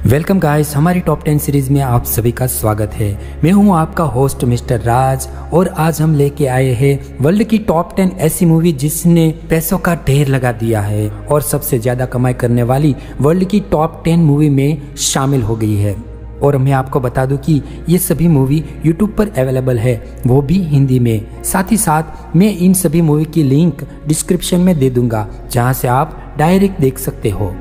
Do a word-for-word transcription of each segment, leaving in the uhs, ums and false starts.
Welcome guys, हमारी top ten series में आप सभी का स्वागत है। मैं हूं आपका होस्ट मिस्टर राज और आज हम लेके आए हैं वर्ल्ड की टॉप टेन ऐसी मूवी जिसने पैसों का ढेर लगा दिया है और सबसे ज्यादा कमाई करने वाली वर्ल्ड की टॉप टेन मूवी में शामिल हो गई है। और मैं आपको बता दूं कि ये सभी मूवी यूट्यूब पर अवेलेबल है, वो भी हिंदी में। साथ ही साथ मैं इन सभी मूवी की लिंक डिस्क्रिप्शन में दे दूंगा, जहां से आप डायरेक्ट देख सकते हो।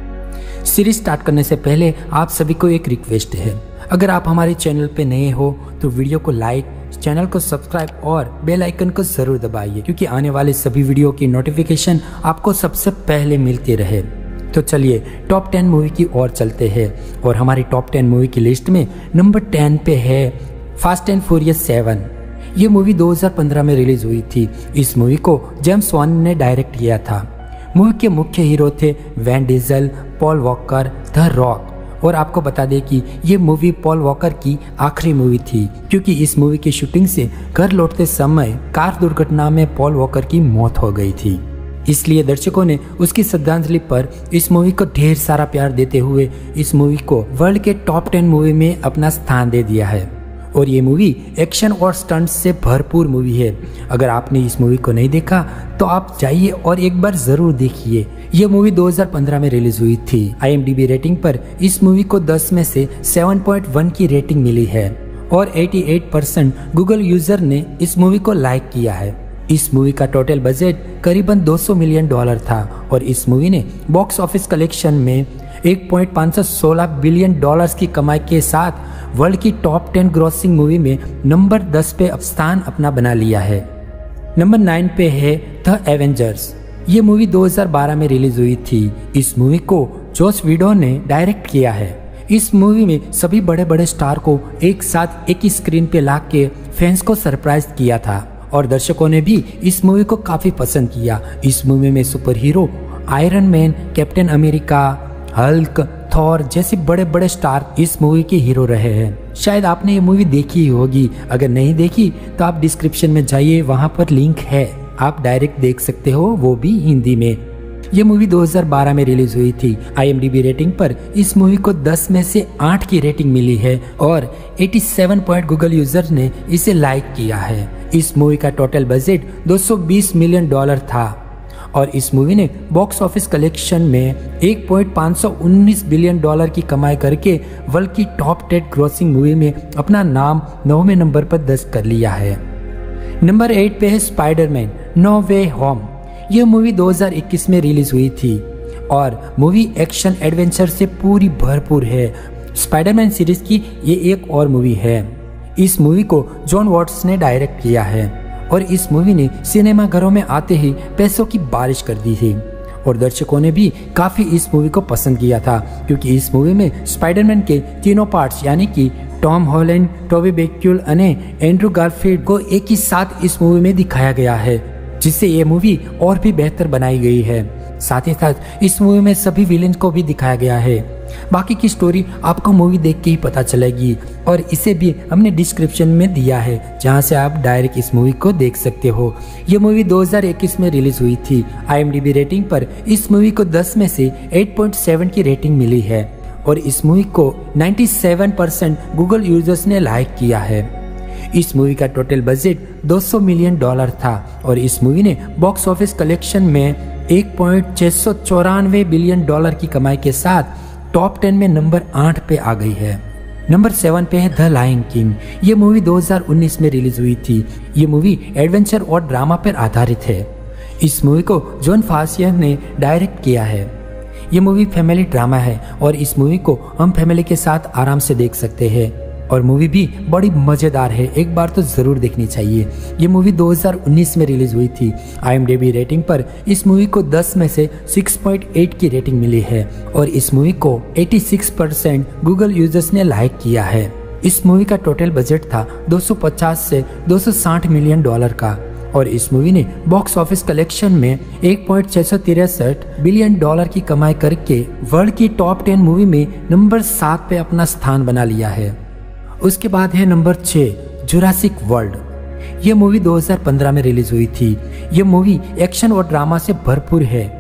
सीरीज स्टार्ट करने से पहले आप सभी को एक रिक्वेस्ट है, अगर आप हमारे चैनल पे नए हो तो वीडियो को लाइक, चैनल को सब्सक्राइब और बेल आइकन को जरूर दबाइए, क्योंकि आने वाले सभी वीडियो की नोटिफिकेशन आपको सबसे पहले मिलती रहे। तो चलिए टॉप टेन मूवी की ओर चलते हैं और हमारी टॉप टेन मूवी की लिस्ट में नंबर टेन पे है फास्ट एंड फ्यूरियस सेवन। ये मूवी दो हज़ार पंद्रह में रिलीज हुई थी। इस मूवी को जेम्स वॉन ने डायरेक्ट किया था। मूवी के मुख्य हीरो थे Vin Diesel, Paul Walker, the Rock. और आपको बता दें कि ये मूवी पॉल वॉकर की आखिरी मूवी थी, क्योंकि इस मूवी की शूटिंग से घर लौटते समय कार दुर्घटना में पॉल वॉकर की मौत हो गई थी। इसलिए दर्शकों ने उसकी श्रद्धांजलि पर इस मूवी को ढेर सारा प्यार देते हुए इस मूवी को वर्ल्ड के टॉप टेन मूवी में अपना स्थान दे दिया है। और ये मूवी एक्शन और स्टंट से भरपूर मूवी है। अगर आपने इस मूवी को नहीं देखा तो आप जाइए और एक बार जरूर देखिए। ये मूवी दो हज़ार पंद्रह में रिलीज हुई थी। I M D B rating पर इस मूवी को दस में से सात पॉइंट एक की रेटिंग मिली है और अट्ठासी परसेंट गूगल यूजर ने इस मूवी को लाइक किया है। इस मूवी का टोटल बजट करीबन दो सौ मिलियन डॉलर था और इस मूवी ने बॉक्स ऑफिस कलेक्शन में एक पॉइंट पाँच सौ सोलह बिलियन डॉलर्स की कमाई के साथ वर्ल्ड की टॉप टेन ग्रॉसिंग मूवी में नंबर दस पे स्थान अपना बना लिया है। नंबर नाइन पे है द एवेंजर्स। ये मूवी दो हज़ार बारह में रिलीज हुई थी। इस मूवी को जोस वीडो ने डायरेक्ट किया है। इस मूवी में सभी बड़े बड़े स्टार को एक साथ एक ही स्क्रीन पे ला के फैंस को सरप्राइज किया था और दर्शकों ने भी इस मूवी को काफी पसंद किया। इस मूवी में super hero Iron Man, Captain America, Hulk, Thor जैसे बड़े बड़े स्टार इस मूवी के हीरो रहे हैं। शायद आपने ये मूवी देखी ही होगी। अगर नहीं देखी तो आप डिस्क्रिप्शन में जाइए, वहां पर लिंक है, आप डायरेक्ट देख सकते हो, वो भी हिंदी में। ये मूवी दो हज़ार बारह में रिलीज हुई थी। I M D B rating पर इस मूवी को दस में से आठ की रेटिंग मिली है और सत्तासी पॉइंट गूगल यूजर ने इसे लाइक किया है। इस मूवी का टोटल बजट दो सौ बीस मिलियन डॉलर था और इस मूवी ने बॉक्स ऑफिस कलेक्शन में एक पॉइंट पाँच सौ उन्नीस बिलियन डॉलर की कमाई करके वर्ल्ड की टॉप टेन ग्रॉसिंग मूवी में अपना नाम नौवें नंबर पर दर्ज कर लिया है। नंबर एट पे है स्पाइडरमैन नो वे होम। यह मूवी दो हज़ार इक्कीस में रिलीज हुई थी और मूवी एक्शन एडवेंचर से पूरी भरपूर है। स्पाइडरमैन सीरीज की ये एक और मूवी है। इस मूवी को जॉन वॉट्स ने डायरेक्ट किया है और इस मूवी ने सिनेमा घरों में आते ही पैसों की बारिश कर दी थी और दर्शकों ने भी काफी इस मूवी को पसंद किया था, क्योंकि इस मूवी में स्पाइडरमैन के तीनों पार्ट्स यानी कि टॉम हॉलैंड, टोबी मैगुइर और एंड्रू गारफील्ड को एक ही साथ इस मूवी में दिखाया गया है, जिससे ये मूवी और भी बेहतर बनाई गई है। साथ ही साथ इस मूवी में सभी विलेन को भी दिखाया गया है। बाकी की स्टोरी आपको मूवी देख के ही पता चलेगी और इसे भी हमने डिस्क्रिप्शन में दिया है, जहां से आप डायरेक्ट इस मूवी को देख सकते हो। ये मूवी दो हज़ार इक्कीस में रिलीज हुई थी। I M D B rating पर इस मूवी को दस में से आठ पॉइंट सात की रेटिंग मिली है और इस मूवी को सत्तानवे परसेंट गूगल यूजर्स ने लाइक किया है। इस मूवी का टोटल बजट दो सौ मिलियन डॉलर था और इस मूवी ने बॉक्स ऑफिस कलेक्शन में एक पॉइंट छह सौ चौरानवे बिलियन डॉलर की कमाई के साथ टॉप टेन में नंबर आठ पे आ गई है। नंबर सेवन पे है द लायन किंग। ये मूवी दो हज़ार उन्नीस में रिलीज हुई थी। ये मूवी एडवेंचर और ड्रामा पर आधारित है। इस मूवी को जॉन फासियर ने डायरेक्ट किया है। ये मूवी फैमिली ड्रामा है और इस मूवी को हम फैमिली के साथ आराम से देख सकते हैं और मूवी भी बड़ी मजेदार है, एक बार तो जरूर देखनी चाहिए। ये मूवी दो हज़ार उन्नीस में रिलीज हुई थी। I M D B rating पर इस मूवी को दस में से छह पॉइंट आठ की रेटिंग मिली है और इस मूवी को छियासी परसेंट गूगल यूजर्स ने लाइक किया है। इस मूवी का टोटल बजट था दो सौ पचास से दो सौ साठ मिलियन डॉलर का और इस मूवी ने बॉक्स ऑफिस कलेक्शन में एक पॉइंट छह सौ तिरसठ बिलियन डॉलर की कमाई करके वर्ल्ड की टॉप टेन मूवी में नंबर सात पे अपना स्थान बना लिया है। उसके बाद है नंबर छह जुरासिक वर्ल्ड। यह मूवी दो हज़ार पंद्रह में रिलीज हुई थी। यह मूवी एक्शन और ड्रामा से भरपूर है।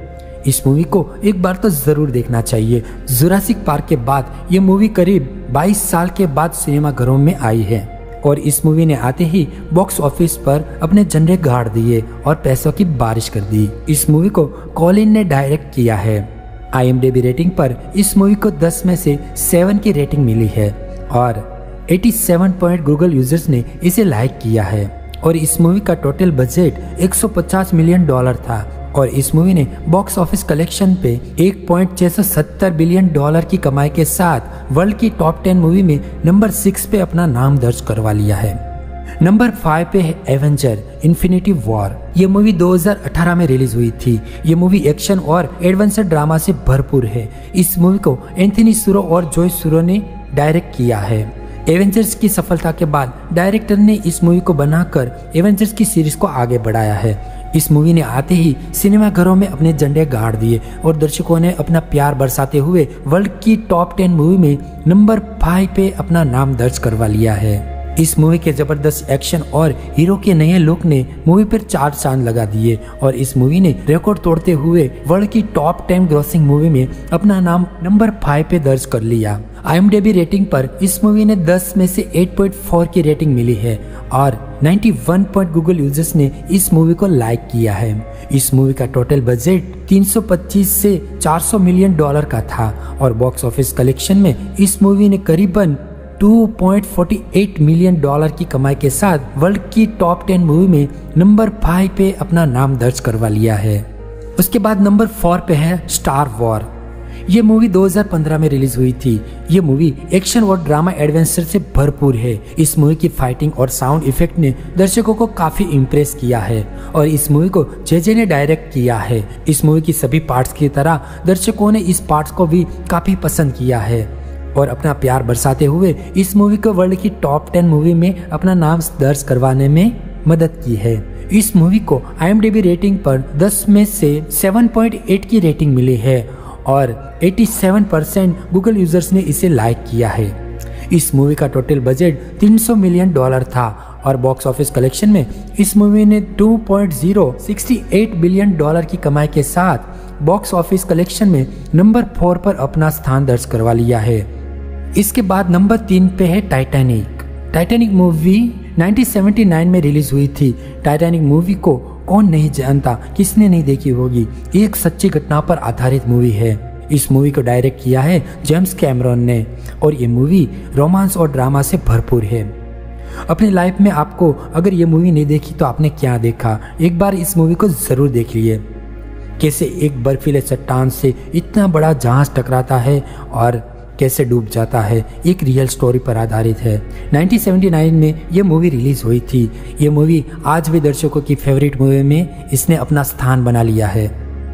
इस मूवी को एक बार तो जरूर देखना चाहिए। जुरासिक पार्क के बाद ये मूवी करीब बाईस साल के बाद सिनेमाघरों में आई है और इस मूवी ने आते ही बॉक्स ऑफिस पर अपने झंडे गाड़ दिए और पैसों की बारिश कर दी। इस मूवी को कॉलिन ने डायरेक्ट किया है। I M D B rating पर इस मूवी को दस में से सात की रेटिंग मिली है और सत्तासी पॉइंट गूगल यूजर्स ने इसे लाइक किया है और इस मूवी का टोटल बजट एक सौ पचास मिलियन डॉलर था और इस मूवी ने बॉक्स ऑफिस कलेक्शन पे एक पॉइंट छह सात बिलियन डॉलर की कमाई के साथ वर्ल्ड की टॉप टेन मूवी में नंबर सिक्स पे अपना नाम दर्ज करवा लिया है। नंबर फाइव पे है एवेंजर इन्फिनिटी वॉर। ये मूवी दो हज़ार अठारह में रिलीज हुई थी। ये मूवी एक्शन और एडवेंचर ड्रामा से भरपूर है। इस मूवी को एंथनी सुरो और जॉय सुरो ने डायरेक्ट किया है। एवेंजर्स की सफलता के बाद डायरेक्टर ने इस मूवी को बनाकर एवेंजर्स की सीरीज को आगे बढ़ाया है। इस मूवी ने आते ही सिनेमाघरों में अपने झंडे गाड़ दिए और दर्शकों ने अपना प्यार बरसाते हुए वर्ल्ड की टॉप टेन मूवी में नंबर फाइव पे अपना नाम दर्ज करवा लिया है। इस मूवी के जबरदस्त एक्शन और हीरो के नए लुक ने मूवी पर चार चांद लगा दिए और इस मूवी ने रिकॉर्ड तोड़ते हुए वर्ल्ड की टॉप टेन ग्रॉसिंग मूवी में अपना नाम नंबर फाइव पे दर्ज कर लिया। I M D B rating पर इस मूवी ने दस में से आठ पॉइंट चार की रेटिंग मिली है और इक्यानवे पॉइंट गूगल यूजर्स ने इस मूवी को लाइक किया है। इस मूवी का टोटल बजट तीन सौ पच्चीस से चार सौ मिलियन डॉलर का था और बॉक्स ऑफिस कलेक्शन में इस मूवी ने करीबन दो पॉइंट चार आठ मिलियन डॉलर की कमाई के साथ वर्ल्ड की टॉप टेन मूवी में नंबर फाइव पे अपना नाम दर्ज करवा लिया है। उसके बाद नंबर फोर पे है स्टार वॉर। ये मूवी दो हज़ार पंद्रह में रिलीज हुई थी। ये मूवी एक्शन और ड्रामा एडवेंचर से भरपूर है। इस मूवी की फाइटिंग और साउंड इफेक्ट ने दर्शकों को काफी इम्प्रेस किया है और इस मूवी को जे जे ने डायरेक्ट किया है। इस मूवी की सभी पार्ट्स की तरह दर्शकों ने इस पार्ट्स को भी काफी पसंद किया है और अपना प्यार बरसाते हुए इस मूवी को वर्ल्ड की टॉप टेन मूवी में अपना नाम दर्ज करवाने में मदद की है। इस मूवी को I M D B rating पर दस में से सात पॉइंट आठ की रेटिंग मिली है और सत्तासी परसेंट गूगल यूजर्स ने इसे लाइक किया है। इस मूवी का टोटल बजट तीन सौ मिलियन डॉलर था और बॉक्स ऑफिस कलेक्शन में इस मूवी ने दो पॉइंट शून्य छह आठ बिलियन डॉलर की कमाई के साथ बॉक्स ऑफिस कलेक्शन में नंबर फोर पर अपना स्थान दर्ज करवा लिया है। इसके बाद नंबर तीन पे है टाइटैनिक। टाइटैनिक मूवी उन्नीस सौ उन्यासी में रिलीज हुई थी। टाइटैनिक मूवी को कौन नहीं जानता, किसने नहीं देखी होगी। एक सच्ची घटना पर आधारित मूवी है। इस मूवी को डायरेक्ट किया है जेम्स कैमरॉन ने और ये मूवी रोमांस और ड्रामा से भरपूर है। अपनी लाइफ में आपको अगर ये मूवी नहीं देखी तो आपने क्या देखा, एक बार इस मूवी को जरूर देख लिए। कैसे एक बर्फीले चट्टान से इतना बड़ा जहाज टकराता है और कैसे डूब जाता है, एक रियल स्टोरी पर आधारित है। उन्नीस सौ उन्यासी में ये मूवी रिलीज हुई थी। ये मूवी आज भी दर्शकों की फेवरेट मूवी में इसने अपना स्थान बना लिया है।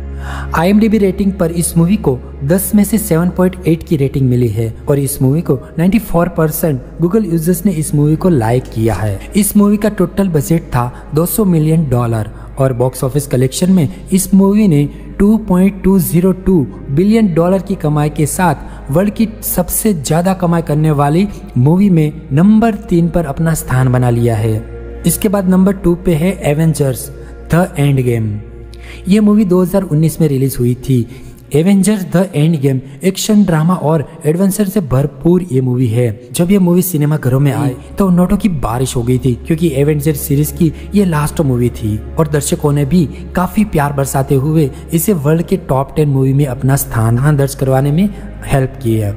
I M D B rating पर इस मूवी को दस में से सात पॉइंट आठ की रेटिंग मिली है और इस मूवी को चौरानवे परसेंट गूगल यूजर्स ने इस मूवी को लाइक किया है। इस मूवी का टोटल बजट था दो सौ मिलियन डॉलर और बॉक्स ऑफिस कलेक्शन में इस मूवी ने दो पॉइंट दो शून्य दो बिलियन डॉलर की कमाई के साथ वर्ल्ड की सबसे ज्यादा कमाई करने वाली मूवी में नंबर तीन पर अपना स्थान बना लिया है। इसके बाद नंबर टू पे है एवेंजर्स द एंड गेम। ये मूवी दो हज़ार उन्नीस में रिलीज हुई थी। Avengers the end game action, drama और एडवेंचर से भरपूर ये मूवी है। जब ये मूवी सिनेमा घरों में आई तो नोटों की बारिश हो गई थी क्योंकि एवेंजर सीरीज की ये लास्ट मूवी थी और दर्शकों ने भी काफी प्यार बरसाते हुए इसे वर्ल्ड के टॉप टेन मूवी में अपना स्थान दर्ज करवाने में हेल्प की है।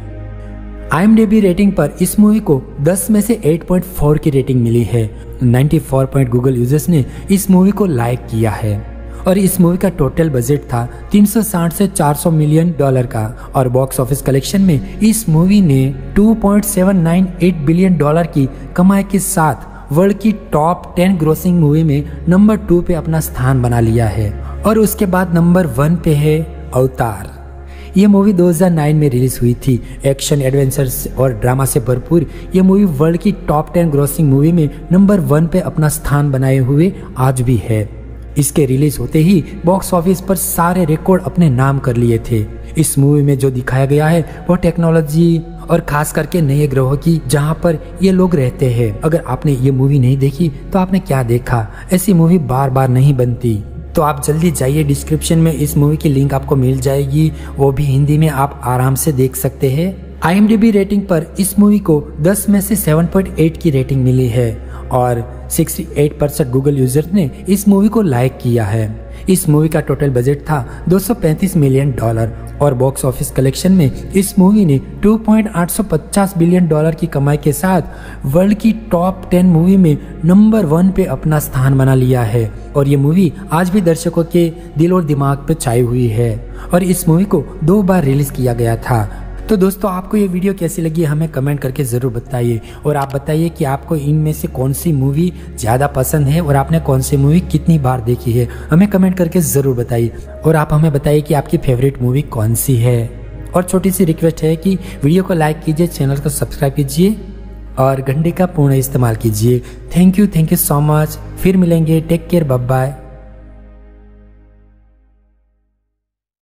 I M D B rating पर इस मूवी को दस में से आठ पॉइंट चार की रेटिंग मिली है। चौरानवे पॉइंट गूगल यूजर्स ने इस मूवी को लाइक किया है और इस मूवी का टोटल बजट था तीन सौ साठ से चार सौ मिलियन डॉलर का और बॉक्स ऑफिस कलेक्शन में इस मूवी ने दो पॉइंट सात नौ आठ बिलियन डॉलर की कमाई के साथ वर्ल्ड की टॉप टेन ग्रोसिंग मूवी में नंबर टू पे अपना स्थान बना लिया है। और उसके बाद नंबर वन पे है अवतार। ये मूवी दो हज़ार नौ में रिलीज हुई थी। एक्शन, एडवेंचर और ड्रामा से भरपूर ये मूवी वर्ल्ड की टॉप टेन ग्रोसिंग मूवी में नंबर वन पे अपना स्थान बनाए हुए आज भी है। इसके रिलीज होते ही बॉक्स ऑफिस पर सारे रिकॉर्ड अपने नाम कर लिए थे। इस मूवी में जो दिखाया गया है वो टेक्नोलॉजी और खास करके नए ग्रहों की जहां पर ये लोग रहते हैं। अगर आपने ये मूवी नहीं देखी तो आपने क्या देखा, ऐसी मूवी बार बार नहीं बनती। तो आप जल्दी जाइए, डिस्क्रिप्शन में इस मूवी की लिंक आपको मिल जाएगी, वो भी हिंदी में आप आराम से देख सकते हैं। I M D B rating पर इस मूवी को दस में से सात पॉइंट आठ की रेटिंग मिली है और अड़सठ परसेंट गूगल यूजर्स ने इस मूवी को लाइक किया है। इस मूवी का टोटल बजट था दो सौ पैंतीस मिलियन डॉलर और बॉक्स ऑफिस कलेक्शन में इस मूवी ने दो पॉइंट आठ सौ पचास बिलियन डॉलर की कमाई के साथ वर्ल्ड की टॉप टेन मूवी में नंबर वन पे अपना स्थान बना लिया है। और ये मूवी आज भी दर्शकों के दिल और दिमाग पे छाई हुई है और इस मूवी को दो बार रिलीज किया गया था। तो दोस्तों, आपको ये वीडियो कैसी लगी हमें कमेंट करके ज़रूर बताइए और आप बताइए कि आपको इनमें से कौन सी मूवी ज़्यादा पसंद है और आपने कौन सी मूवी कितनी बार देखी है, हमें कमेंट करके ज़रूर बताइए। और आप हमें बताइए कि आपकी फेवरेट मूवी कौन सी है। और छोटी सी रिक्वेस्ट है कि वीडियो को लाइक कीजिए, चैनल को सब्सक्राइब कीजिए और घंटे का पूर्ण इस्तेमाल कीजिए। Thank you thank you so much. फिर मिलेंगे। Take care, bye bye.